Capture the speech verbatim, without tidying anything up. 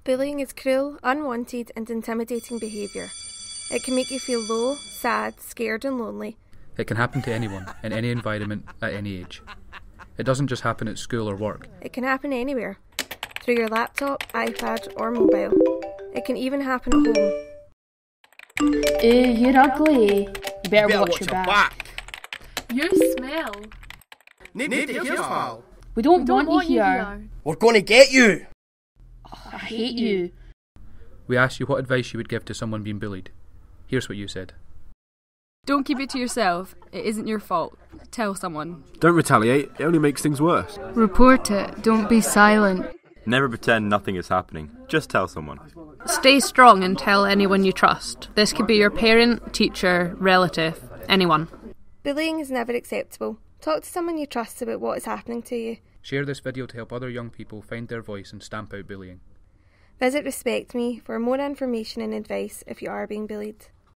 Bullying is cruel, unwanted and intimidating behaviour. It can make you feel low, sad, scared and lonely. It can happen to anyone, in any environment, at any age. It doesn't just happen at school or work. It can happen anywhere, through your laptop, iPad or mobile. It can even happen at home. Ew, you're ugly. You better, you better watch, watch your back. back. You smell. Need, need to hear, pal. We don't, we don't want, want you you here. here. We're going to get you. Oh, I hate you. We asked you what advice you would give to someone being bullied. Here's what you said. Don't keep it to yourself. It isn't your fault. Tell someone. Don't retaliate. It only makes things worse. Report it. Don't be silent. Never pretend nothing is happening. Just tell someone. Stay strong and tell anyone you trust. This could be your parent, teacher, relative, anyone. Bullying is never acceptable. Talk to someone you trust about what is happening to you. Share this video to help other young people find their voice and stamp out bullying. Visit Respect Me for more information and advice if you are being bullied.